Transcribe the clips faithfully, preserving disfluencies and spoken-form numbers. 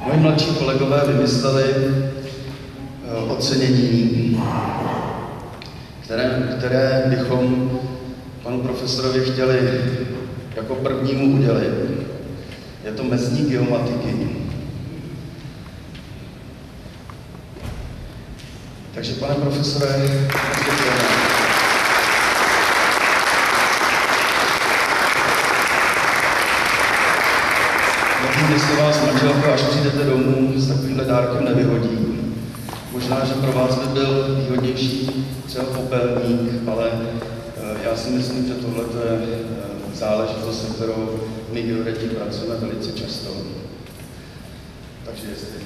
Moji mladší kolegové vymysleli ocenění, které, které bychom panu profesorovi chtěli jako prvnímu udělit. Je to mezník geomatiky. Takže, pane profesore, nevím, jestli vás manželka, až přijdete domů, s takovýmhle dárkem nevyhodí. Možná, že pro vás by byl výhodnější třeba popelník, ale já si myslím, že tohle je záležitost, se kterou my geodeti pracujeme velice často. Takže jestli...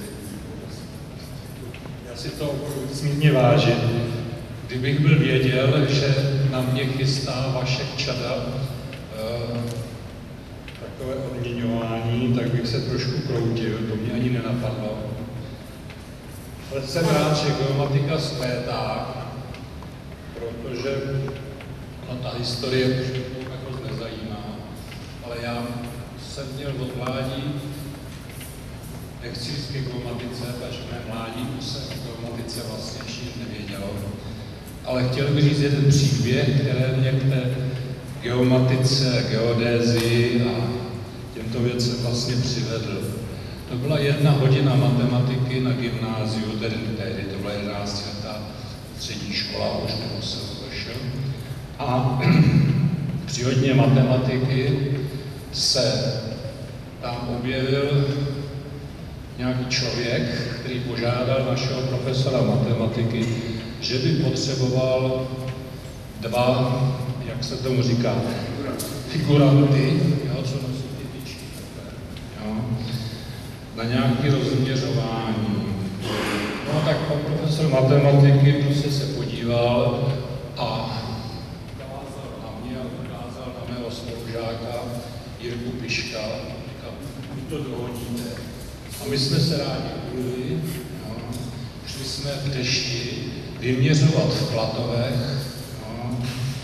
Já si to smírně vážím. Kdybych byl věděl, že na mě chystá vaše čada uh, takové odměňování, tak bych se trošku kroutil, to mě ani nenapadlo. Ale jsem rád, že geomatika zkvétá, protože no, ta historie už mě jako nezajímá, ale já jsem měl od mládí, nechci říct geomatice, takže v mém mládí se o geomatice vlastně ještě nevědělo. Ale chtěl bych říct jeden příběh, který mě k té geomatice, geodézii a těmto věcem vlastně přivedl. To byla jedna hodina matematiky na gymnáziu, tedy tehdy to byla jedenáctiletá střední škola, už nebo jsem došel. A při hodině matematiky se tam objevil nějaký člověk, který požádal našeho profesora matematiky, že by potřeboval dva, jak se tomu říká, figuranty, jo, co nosí ty tyčky, jo, na nějaké rozměřování. No tak pan profesor matematiky prostě se podíval a ukázal na mě a ukázal na mého spolužáka Jirku Piška a říkal, vy to dohodíte. A my jsme se rádi udali, šli jsme v dešti vyměřovat v Klatovech. Jo.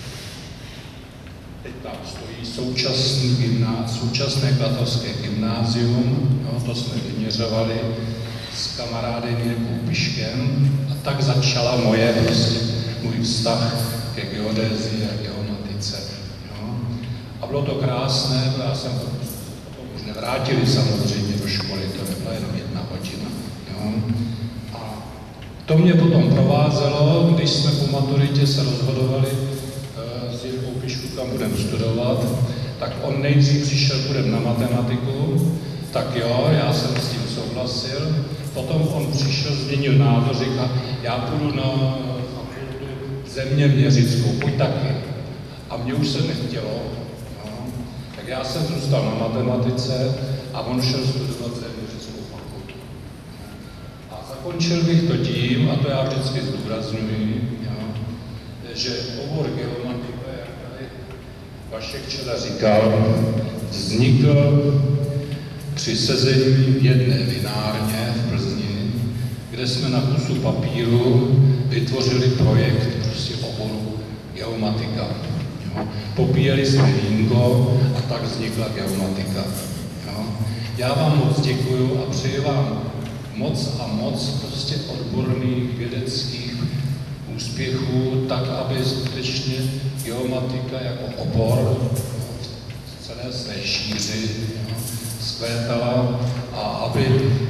Teď tam stojí současný gymnáz, současné klatovské gymnázium, jo, to jsme vyměřovali s kamarádem Jirkou Piškem a tak začala moje, prostě, můj vztah ke geodézii a geomatice. Jo. A bylo to krásné, já jsem už nevrátili samozřejmě do školy, to nebyla jenom jedna hodina. Jo. A to mě potom provázelo, když jsme po maturitě se rozhodovali e, s Jirkou Pišku, kam budeme studovat, tak on nejdřív přišel, budeme na matematiku, tak jo, já jsem s tím souhlasil, potom on přišel, změnil názor, říká, já půjdu na fakultu zeměměřickou, pojď taky. A mě už se nechtělo. Tak já jsem zůstal na matematice a on šel studovat zemědělskou fakultu. A zakončil bych to tím, a to já vždycky zdůrazňuji, jo, že obor geomatika, jak tady Vašek Čeda říkal, vznikl při sezení v jedné vinárně v Plzni, kde jsme na kusu papíru vytvořili projekt prostě oboru geomatika. Popíjeli jsme vínko a tak vznikla geomatika. Jo. Já vám moc děkuju a přeji vám moc a moc prostě odborných vědeckých úspěchů, tak aby skutečně geomatika jako obor v celé své šíři zkvétala a aby,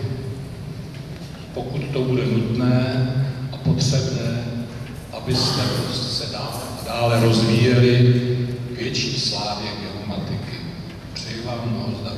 pokud to bude nutné a potřebné, abyste prostě se dále dále rozvíjeli větší slávě geomatiky. Přeji vám mnoho zdaru.